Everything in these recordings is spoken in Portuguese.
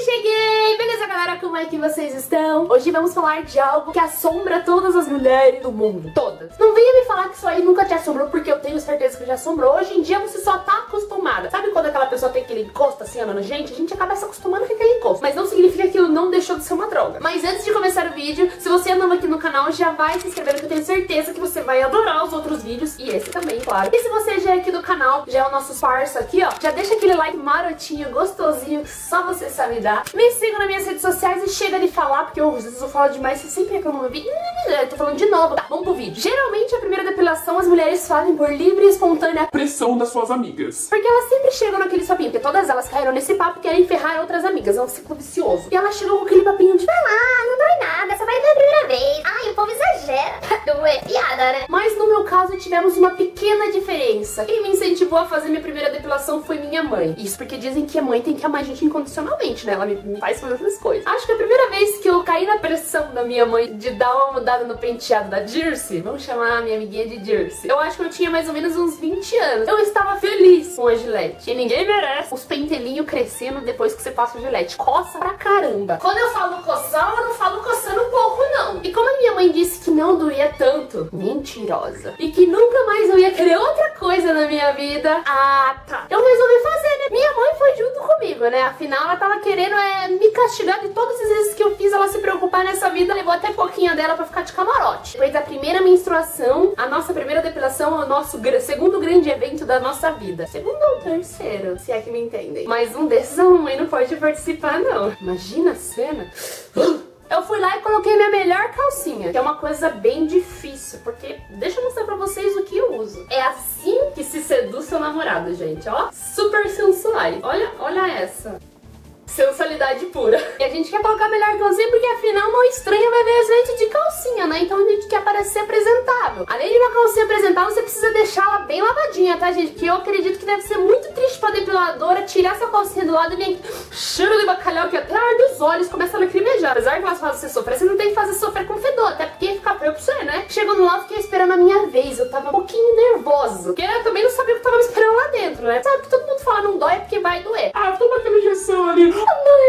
cheguei! Beleza, galera? Como é que vocês estão? Hoje vamos falar de algo que assombra todas as mulheres do mundo. Todas. Não venha me falar que isso aí nunca te assombrou, porque eu tenho certeza que já assombrou. Hoje em dia você só tá acostumada. Sabe quando aquela pessoa tem aquele encosto assim, amando gente? A gente acaba se acostumando com aquele encosto. Mas não significa que aquilo não deixou de ser uma droga. Mas antes de começar o vídeo, se você é novo aqui no canal, já vai se inscrevendo, que eu tenho certeza que você vai adorar os outros vídeos. E esse também, claro. E se você já é aqui do canal, já é o nosso parça aqui, ó, já deixa aquele like marotinho, gostosinho, que só você sabe dar. Me sigam nas minhas redes sociais e chega de falar, porque às vezes eu falo demais, você sempre reclama no vídeo. Eu tô falando de novo. Tá, vamos pro vídeo. Geralmente a primeira depilação as mulheres fazem por livre e espontânea pressão das suas amigas. Porque elas sempre chegam naquele papinho, porque todas elas caíram nesse papo e querem ferrar outras amigas. É um ciclo vicioso. E elas chegam com aquele papinho de: vai lá, não dói nada, só vai doer a primeira vez. Ai, o povo exagera. Não é piada, né? Mas no meu caso tivemos uma pequena diferença. Quem me incentivou a fazer minha primeira depilação foi minha mãe. Isso porque dizem que a mãe tem que amar a gente incondicionalmente, né? Ela me faz fazer outras coisas. Acho que a primeira vez que eu caí na pressão da minha mãe de dar uma mudada no penteado da Dirce, vamos chamar a minha amiguinha de Dirce, eu acho que eu tinha mais ou menos uns 20 anos. Eu estava feliz com a Gillette. E ninguém merece os pentelinhos crescendo depois que você passa o Gillette. Coça pra caramba. Quando eu falo coçar, eu não falo coçando um pouco, não. E como a minha mãe disse que não doía tanto, mentirosa, e que nunca mais eu ia querer outra coisa na minha vida, eu resolvi fazer, né? Minha mãe foi junto comigo, né? Afinal, ela tava querendo me castigar de todas as vezes que eu fiz ela se preocupar nessa vida. Levou até pouquinho dela pra ficar de camarote. Depois da primeira menstruação, a nossa primeira depilação é o nosso segundo grande evento da nossa vida. Segundo ou terceiro, se é que me entendem. Mas um desses a mamãe não pode participar, não. Imagina a cena. Eu fui lá e coloquei minha melhor calcinha, que é uma coisa bem difícil, porque deixa eu mostrar pra vocês o que eu uso. É assim que se seduz seu namorado, gente, ó. Super sensuais. Olha essa. Sensualidade pura. E a gente quer colocar a melhor calcinha porque afinal uma estranha vai ver a gente de calcinha, né? Então a gente quer parecer apresentável. Além de uma calcinha apresentável, você precisa deixá-la bem lavadinha, tá, gente? Porque eu acredito que deve ser muito triste pra depiladora tirar essa calcinha do lado e vem cheiro de bacalhau que até arde os olhos, começa a lacrimejar. Apesar que elas fazem você sofrer, você não tem que fazer sofrer com fedor, até porque fica feio pra você, né? Chegando lá, eu fiquei esperando a minha vez. Eu tava um pouquinho nervosa, porque eu também não sabia o que tava me esperando lá dentro, né? Sabe que todo mundo fala não dói é porque vai doer. Toma aquela injeção ali.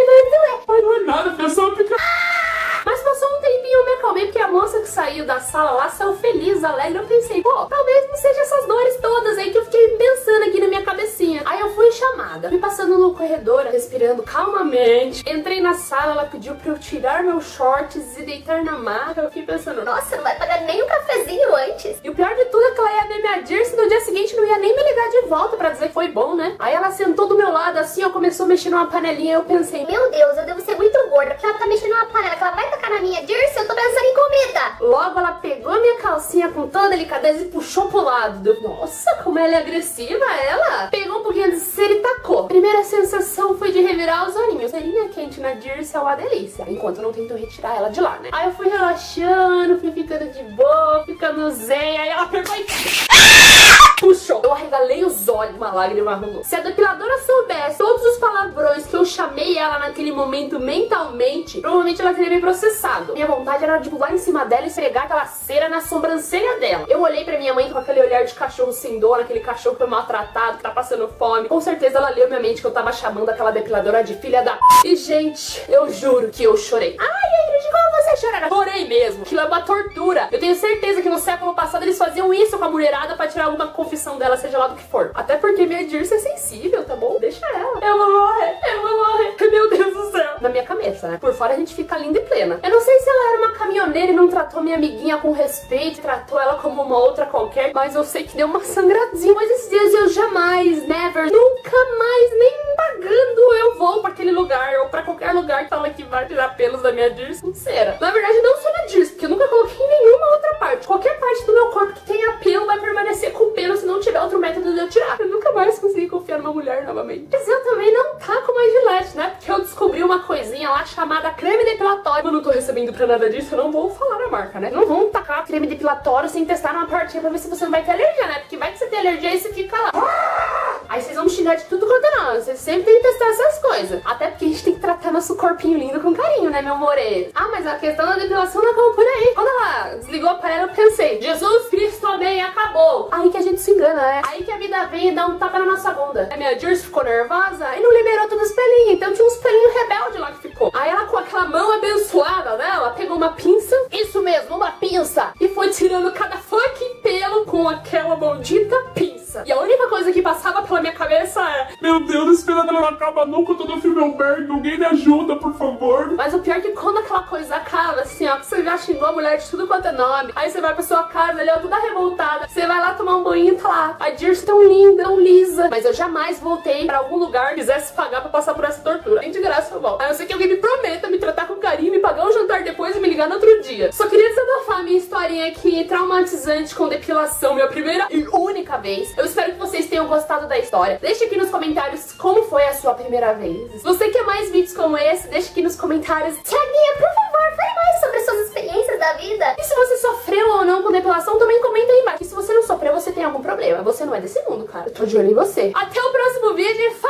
Não Não é nada, pessoal fica... Mas passou um tempinho, eu me acalmei, porque a moça que saiu da sala lá saiu feliz, alegre. Eu pensei, pô, talvez não seja essas dores todas aí que eu fiquei pensando aqui na minha cabecinha. Aí eu fui chamada, fui passando no corredor, respirando calmamente. Entrei na sala, ela pediu pra eu tirar meus shorts e deitar na maca. Eu fiquei pensando, Nossa, não vai pagar nem um cafezinho antes. E o pior de tudo é que ela ia ver minha Dirce no dia seguinte, não ia nem me ligar de volta pra dizer que foi bom, né? Aí ela sentou do meu lado assim, ó, começou a mexer numa panelinha. Eu pensei, Meu Deus, eu devo ser muito gorda, porque ela tá mexendo numa panela, que ela vai tacar na minha Dirce, eu tô pensando em comida. Logo ela pegou a minha calcinha com toda delicadeza e puxou pro lado. Nossa, como ela é agressiva, ela! Pegou um pouquinho de cera e tacou. Primeira sensação foi de revirar os olhinhos. Cerinha quente na Dirce é uma delícia, enquanto eu não tento retirar ela de lá, né? Aí eu fui relaxando, fui ficando de boa, ficando zen. Aí ela pegou e puxou. Eu arregalei os olhos, uma lágrima rolou. Se a depiladora soubesse todos os palavrões que eu chamei ela naquele momento mentalmente, provavelmente ela teria me processado. Minha vontade era de pular em cima dela e esfregar aquela cera na sobrancelha dela. Eu olhei pra minha mãe com aquele olhar de cachorro sem dor, aquele cachorro que foi maltratado, que tá passando fome. Com certeza ela leu minha mente que eu tava chamando aquela depiladora de filha da... E, gente, eu juro que eu chorei. Ai, Ingrid, como você chora? Chorei mesmo. Aquilo é uma tortura. Eu tenho certeza que no século passado eles faziam isso com a mulherada pra tirar alguma confissão dela, seja lá do que for. Até porque minha Dirce é sensível, tá bom? Deixa ela. Eu vou morrer, eu vou morrer. Meu Deus do céu. Na minha cabeça, né? Por fora a gente fica linda e plena. Eu não sei se ela era uma caminhoneira e não tratou minha amiguinha com respeito, tratou ela como uma outra qualquer, mas eu sei que deu uma sangradinha. Mas esses dias eu jamais, never, nunca mais, nem pagando eu vou pra aquele lugar ou pra qualquer lugar que fala que vai tirar pelos da minha Dirce com cera. Na verdade não só na Dirce, porque eu nunca coloquei em nenhuma outra parte. Qualquer parte do meu corpo que tenha pelo vai permanecer com pelo se não tiver outro método de eu tirar. Eu nunca mais consegui confiar numa mulher novamente. Mas eu também não taco mais Gillette, né? Porque eu descobri uma coisinha lá chamada creme depilatório. Eu não tô recebendo pra nada disso, eu não vou falar a marca, né? Não vão tacar creme depilatório sem testar numa partinha pra ver se você não vai ter alergia, né? Porque vai que você tem alergia e você fica lá. Aí vocês vão me xingar de tudo quanto é não. Vocês sempre tem que testar essas coisas. Até porque a gente tem que tratar nosso corpinho lindo com carinho, né, meu more? Ah, mas a questão da depilação não acabou por aí. Quando ela desligou a panela, eu pensei, Jesus Cristo, amém, acabou. Aí que a gente se engana, né? Aí que a vida vem e dá um tapa na nossa bunda. A minha Dirce ficou nervosa e não liberou todos os pelinhos. Então tinha uns pelinhos rebeldes lá que acaba nunca, todo filme é um merda, alguém me ajuda, por favor. Mas o pior é que quando aquela coisa acaba, assim, ó, que você já xingou a mulher de tudo quanto é nome, aí você vai pra sua casa ali, ó, toda revoltada, você vai lá tomar um banho e tá lá, a Dirce tão linda, tão lisa, mas eu jamais voltei pra algum lugar que quisesse pagar pra passar por essa tortura. Nem de graça eu volto. A não ser que alguém me prometa me tratar com carinho, me pagar um jantar depois e me ligar no outro dia. Só queria desabafar minha historinha aqui, traumatizante com depilação, minha primeira e única vez. Eu espero que vocês tenham gostado da história. Deixa aqui nos comentários como foi a sua primeira vez. Se você quer mais vídeos como esse, deixa aqui nos comentários. Tiaguinha, por favor, fale mais sobre suas experiências da vida. E se você sofreu ou não com depilação, também comenta aí embaixo. E se você não sofreu, você tem algum problema. Você não é desse mundo, cara. Eu tô de olho em você. Até o próximo vídeo e